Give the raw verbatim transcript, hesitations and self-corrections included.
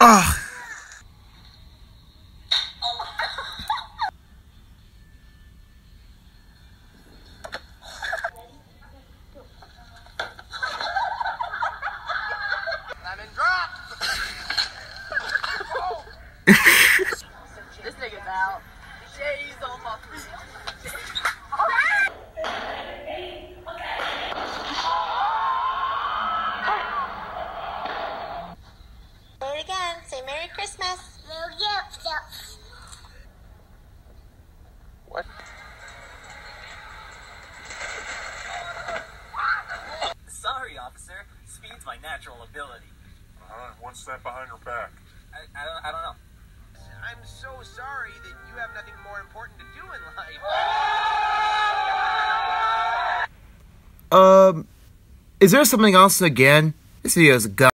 Ugh. Lemon drop. This nigga's out. Jay's on my feet. Say it again. Say Merry Christmas. Merry Christmas. What? Sorry, officer. Speed's my natural ability. Uh, what's that behind her back? I, I don't I don't know. I'm so sorry that you have nothing more important to do in life. Um, is there something else again? This video is a gun.